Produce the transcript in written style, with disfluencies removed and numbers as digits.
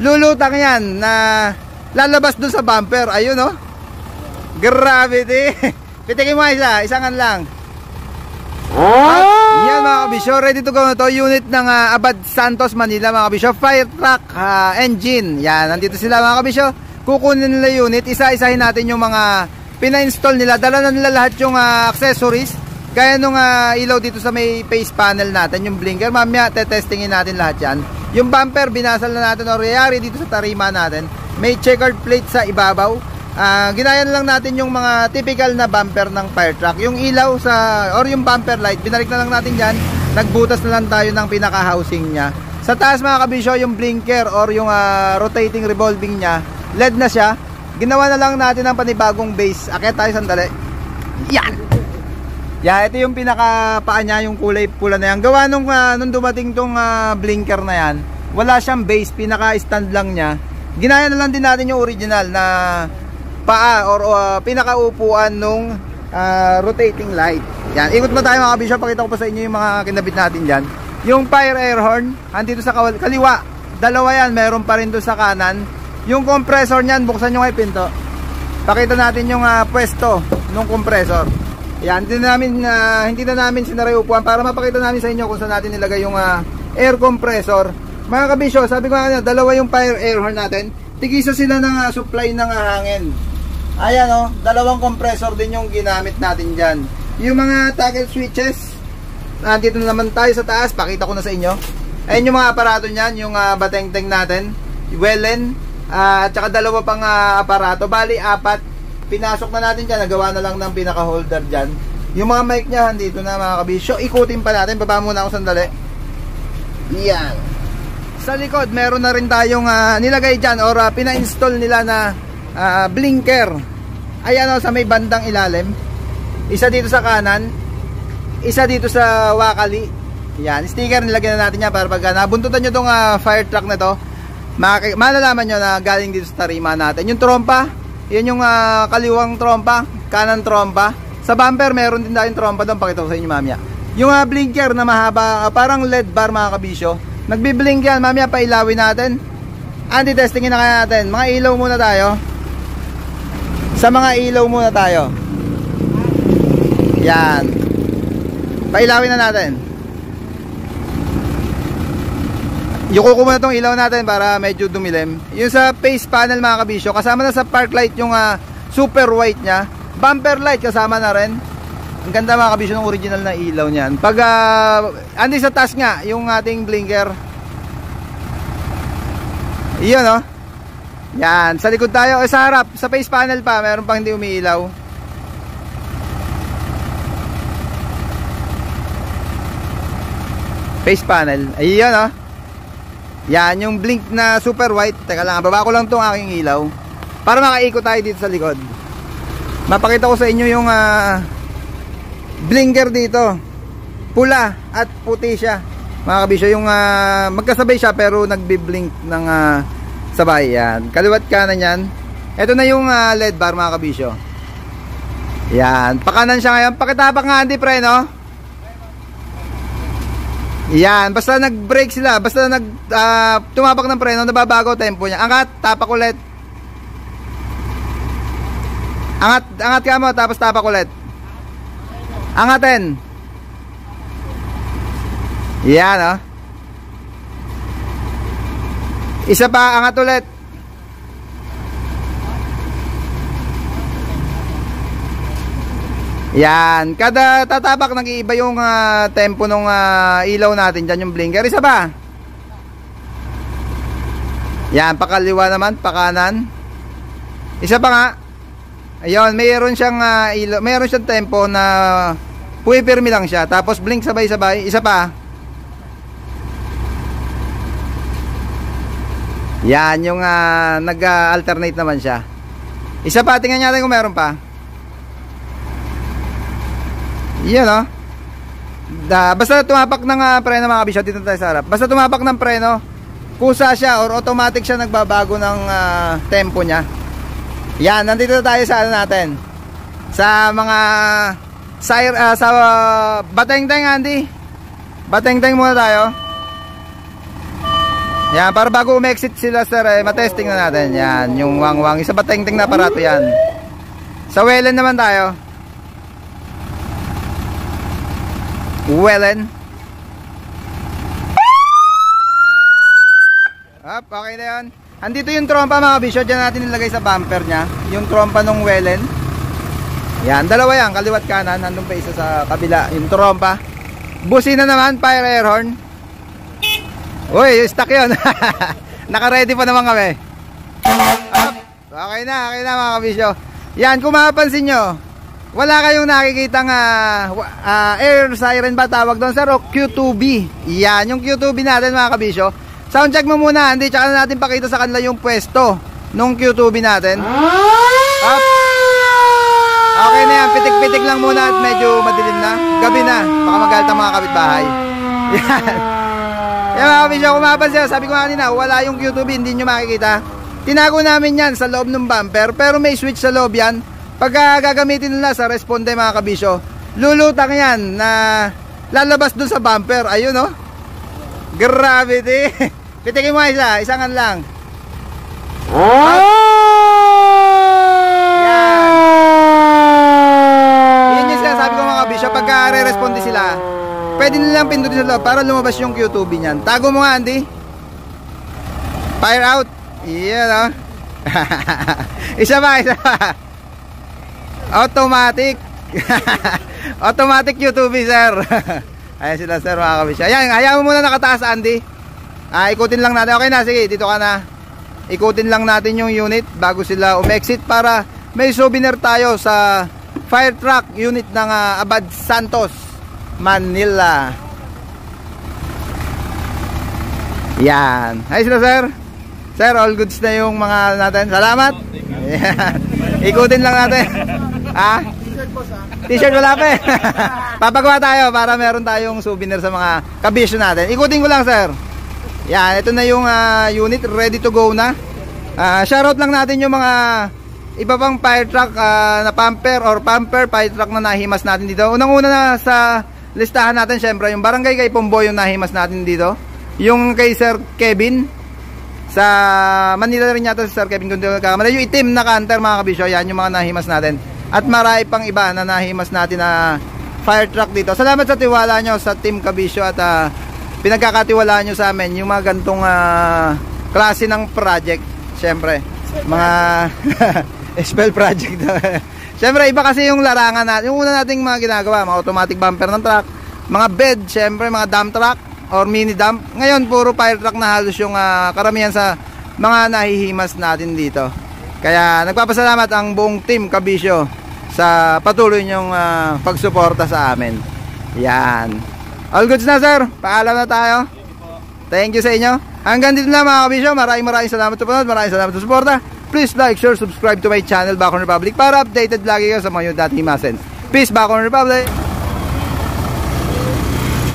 lulutang yan na lalabas dun sa bumper. Ayun oh. Gravity. Pitikin mo isa, isangan lang. Yan mga kabisyo, ready to go na to. Unit ng Abad Santos, Manila mga kabisyo. Fire truck engine. Yan, nandito sila mga kabisyo. Kukunin nila unit, isa-isahin natin yung mga pina-install nila. Dala na nila lahat yung accessories. Gaya nung ilaw dito sa may face panel natin, yung blinker. Mamaya tetestingin natin lahat yan. Yung bumper, binasal na natin o reyari dito sa tarima natin. May checkered plate sa ibabaw. Ginaya na lang natin yung mga typical na bumper ng fire truck. Yung ilaw or yung bumper light, binalik na lang natin dyan. Nagbutas na lang tayo ng pinaka-housing nya. Sa taas mga kabisyo, yung blinker or yung rotating revolving nya, LED na siya. Ginawa na lang natin ng panibagong base. Akit tayo sandali. Yan! Ito yung pinaka-paa nya, yung kulay pula na yan. Gawa nung dumating tong blinker na yan, wala siyang base, pinaka-stand lang nya. Ginaya na lang din natin yung original na paa or pinakaupuan nung rotating light. Yan, ikot mo tayo mga kabisyo, pakita ko pa sa inyo yung mga kinabit natin dyan. Yung fire air horn, andito sa kaliwa, dalawa yan, meron pa rin doon sa kanan. Yung compressor nyan, buksan nyo kayo pinto. Pakita natin yung pwesto nung compressor. Yan, hindi na namin sinaray upuan para mapakita namin sa inyo kung saan natin nilagay yung air compressor. Mga kabisyo, sabi ko nga, dalawa yung fire air horn natin. Tigisa sila ng supply ng hangin. Ayan o, dalawang compressor din yung ginamit natin dyan. Yung mga toggle switches, nandito na naman tayo sa taas, pakita ko na sa inyo. Ayan yung mga aparato nyan, yung bateng-teng natin, Wellen, at saka dalawa pang aparato, bali apat. Pinasok na natin dyan, nagawa na lang ng pinaka-holder dyan. Yung mga mic nya, dito na mga kabisyo. Ikutin pa natin, baba muna ako sandali. Yan. Sa likod, meron na rin tayong nilagay dyan or pina-install nila na blinker. Ayan o, sa may bandang ilalim. Isa dito sa kanan, isa dito sa wakali. Yan, sticker nilagyan na natin yan para pag nabuntutan nyo itong fire truck na to, malalaman nyo na galing dito sa tarima natin. Yung trompa, yun yung kaliwang trompa, kanan trompa. Sa bumper, meron din tayong trompa doon, pakita ko sa inyo mamaya. Yung blinker na mahaba, parang LED bar mga kabisyo, nagbiblink yan, mamaya pailawin natin. Anti-testingin na kaya natin. Mga ilaw muna tayo. Sa mga ilaw muna tayo. Yan. Pailawin na natin. Yuko muna tong ilaw natin para medyo dumilim. Yung sa face panel mga kabisyo, kasama na sa park light yung super white nya. Bumper light kasama na rin. Ang ganda mga kabisyo ng original na ilaw niyan. Pag andi sa taas nga yung ating blinker. Iyon oh. Yan, sa likod tayo, sa harap, sa face panel pa, meron pang hindi umiilaw. Face panel, ayun oh. Yan, yung blink na super white. Teka lang, baba ko lang tong aking ilaw para makaikot tayo dito sa likod. Mapakita ko sa inyo yung blinker dito. Pula at puti siya. Mga kabisyo, yung magkasabay siya pero nagbi-blink ng sabay. Yan, kaliwat kanan yan. Ito na yung LED bar mga kabisyo. Yan, pakanan siya ngayon. Pakitapak nga hindi pre no. Yan, basta nag-brake sila, basta tumapak ng preno, nababago tempo niya. Angat, tapak ulit. Angat ka mo, tapos tapak ulit. Angatin. Yan oh. Isa pa, angat ulit. Yan, kada tatapak nag-iiba yung tempo ng ilaw natin dyan, yung blinker. Isa ba? Yan, pakaliwa naman, pakanan. Isa pa nga. Ayun, mayroon siyang ilaw, mayroon siyang tempo na puwipirmi lang siya. Tapos blink sabay-sabay. Isa pa. Yan, yung nag-alternate naman siya. Isa pa, tingnan natin kung meron pa. Yan o. Basta tumapak ng preno mga kabisyo, dito tayo sa harap. Basta tumapak ng preno, kusa siya or automatic siya nagbabago ng tempo niya. Yan, nandito tayo sa ano natin. Sa mga sa bateng-teng, Andy. Bateng-teng muna tayo. Yan, para bago umexit sila sir, matesting na natin. Yan, yung wang-wang. Isa ba teng-teng na aparato yan. Sa Wellen naman tayo. Wellen. Up, okay na yun. Andito yung trompa mga bisyo. Diyan natin nilagay sa bumper nya. Yung trompa nung Wellen. Yan, dalawa yan. Kaliwat kanan. Nandun pa isa sa kabila. Yung trompa. Busina naman, fire air horn. Uy, stuck yun. Naka-ready pa naman kami. Up. Okay na mga kabisyo. Yan, kung mapapansin nyo, wala kayong nakikitang air siren ba tawag doon sir, o Q2B. Yan, yung Q2B natin mga kabisyo. Sound check mo muna, hindi, tsaka na natin pakita sa kanila yung pwesto nung Q2B natin. Up. Okay na yan, pitik-pitik lang muna at medyo madilim na. Gabi na, baka magalit ang mga kapitbahay. Yan. Yan mga kabisyo, kung mapapansin, sabi ko kanina, wala yung Q2B, hindi nyo makikita. Tinago namin yan sa loob ng bumper, pero may switch sa loob yan. Pagka gagamitin nila sa responde mga kabisyo, lulutang yan na lalabas dun sa bumper. Ayun oh. Gravity. Pitikin mo isa, isangan lang. Yan yung sinasabi ko mga kabisyo, pagka re-responde sila, pwede nilang pindutin sa loob para lumabas yung Q2B nyan. Tago mo nga Andy. Fire out. Yan oh. Isa pa. Automatic. Automatic Q2B sir. Ayan sila sir mga kabisyo. Ayan, hayaan mo muna nakataas Andy. Ikutin lang natin. Okay na, sige, dito ka na. Ikutin lang natin yung unit bago sila umexit para may souvenir tayo sa fire truck unit ng Abad Santos, Manila. Yan. Ay sila sir. Sir, all goods na yung mga natin. Salamat. Yan. Ikutin lang natin. T-shirt wala pa eh. Papagawa tayo para meron tayong souvenir sa mga kabisyo natin. Ikutin ko lang sir. Yan, ito na yung unit, ready to go na. Shoutout lang natin yung mga iba pang fire truck na pumper fire truck na nahimas natin dito. Unang-una na sa listahan natin syempre yung barangay kay Pomboy yung nahimas natin dito. Yung kay Sir Kevin sa Manila rin yata si Sir Kevin, kundi yung itim na canter mga kabisyo. Yan yung mga nahimas natin. At marami pang iba na nahimas natin na fire truck dito. Salamat sa tiwala nyo sa Team Kabisyo at pinagkakatiwalaan nyo sa amin yung mga gantong klase ng project. Siyempre, mga spell project. Siyempre, iba kasi yung larangan natin. Yung una nating mga ginagawa, mga automatic bumper ng truck, mga bed, siyempre, mga dump truck or mini dump. Ngayon, puro fire truck na halos yung karamihan sa mga nahihimas natin dito. Kaya nagpapasalamat ang buong Team Kabisyo sa patuloy nyong pagsuporta sa amin. Yan. All goods na sir, paalam na tayo. Thank you sa inyo. Hanggang dito na mga kabisyo. Maraming salamat sa panood. Maraming salamat sa suporta. Please like, share, subscribe to my channel Bacon Republic para updated lagi kayo sa mga yung dati himasin. Peace Bacon Republic.